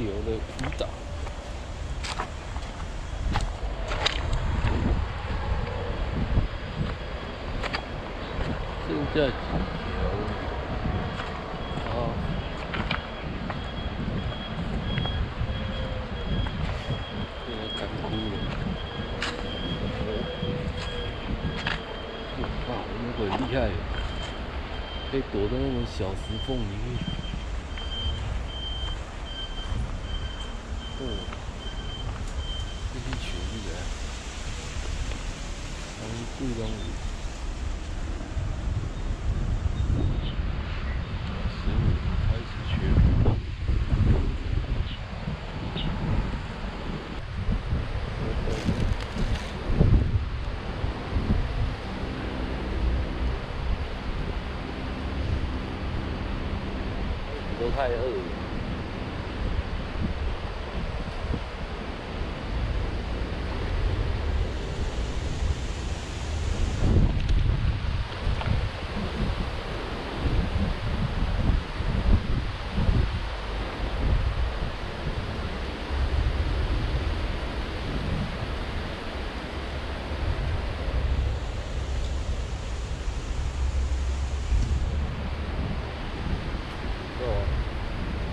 流的舞蹈。剩下几条？啊，这个干枯了。哇，那个很厉害，可以躲在那种小石缝里面。哦，这些群是怎样？他们故装的。15开始学舞蹈。都太饿了。哦，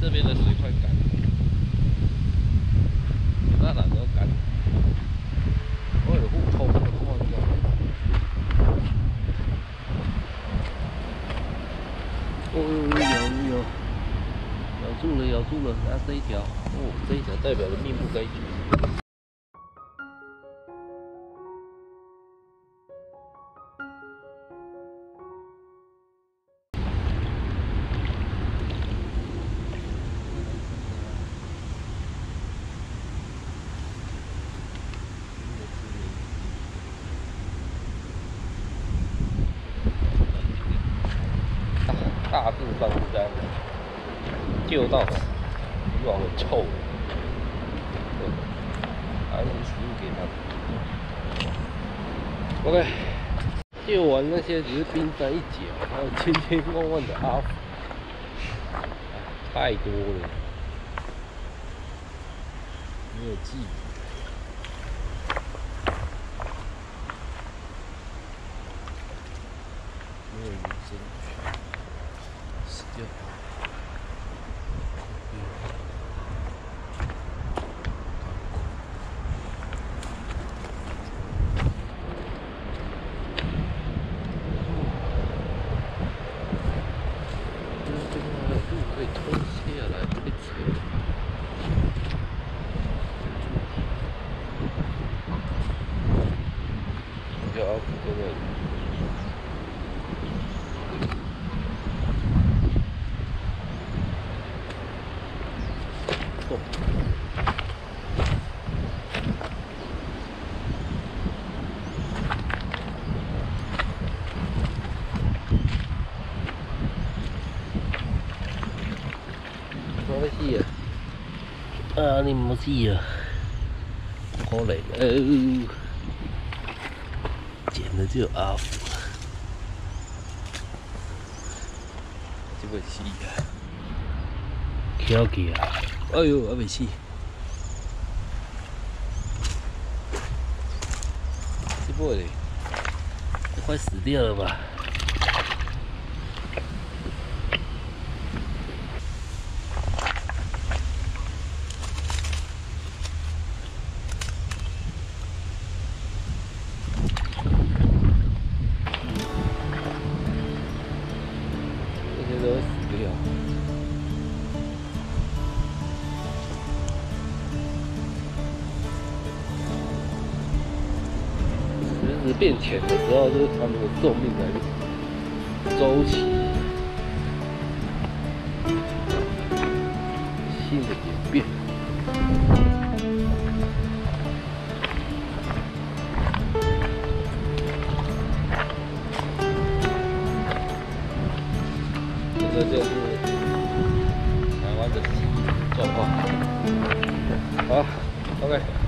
这边的水快干了，那哪都干。我有互冲的看一下。哦，有，咬住了，咬住了，那这一条，哦，这一条代表着命不该绝。 大致上是这样的，救到死，鱼网很臭的，对，还是食物给他。OK， 救完那些只是冰山一角，还有千千万万的阿福，太多了，没有记忆。 没有人生去死掉。这边还有路可以通下来，太扯了。有阿福在那里。 我的死啊！你冇死啊！可怜哦，捡的只有阿福，这个死啊！翘起啊！哎呦，还没死，这波嘞，快死掉了吧？ 都会死掉。石子变浅的时候，就是它们的寿命的周期性的演变。这就是台湾的状况。好 ，OK。